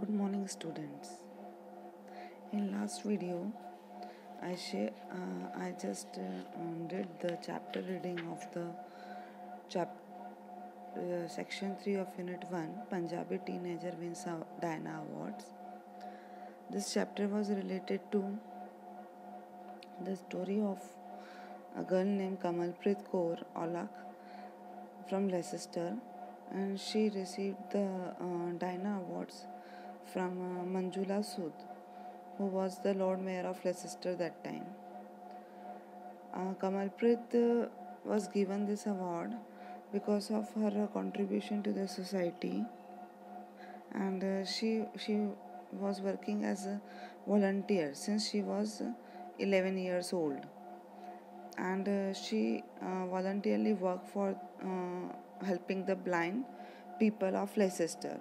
Good morning, students. In last video, I just did the chapter reading of the section 3 of Unit 1, Punjabi Teenager Wins Diana Awards. This chapter was related to the story of a girl named Kamalpreet Kaur Aulak from Leicester, and she received the Diana Awards from Manjula Sood, who was the Lord Mayor of Leicester that time. Kamalpreet was given this award because of her contribution to the society, and she was working as a volunteer since she was 11 years old, and she voluntarily worked for helping the blind people of Leicester.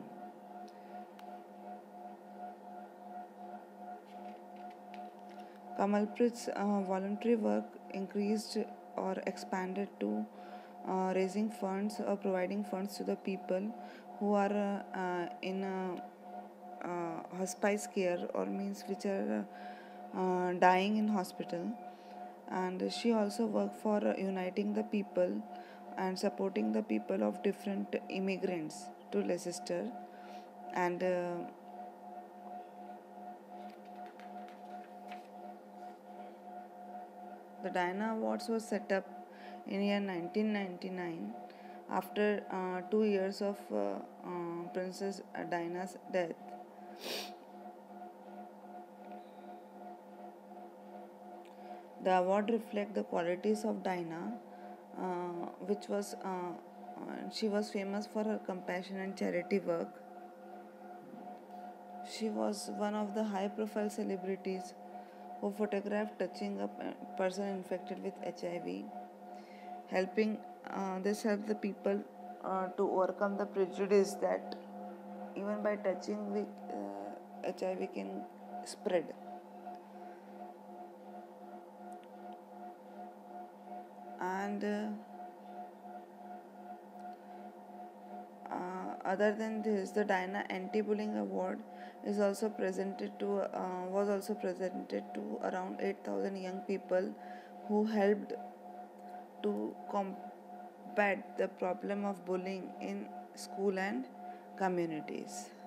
Kamalpreet's voluntary work increased or expanded to raising funds or providing funds to the people who are in hospice care, or means which are dying in hospital. And she also worked for uniting the people and supporting the people of different immigrants to Leicester. And the Diana Awards was set up in year 1999 after 2 years of Princess Diana's death. The award reflects the qualities of Diana, which was she was famous for her compassion and charity work. She was one of the high-profile celebrities who photographed touching a person infected with HIV, helping this helped the people to overcome the prejudice that even by touching with HIV can spread. And other than this, the Diana Anti-Bullying Award is also presented to was also presented to around 8,000 young people who helped to combat the problem of bullying in school and communities.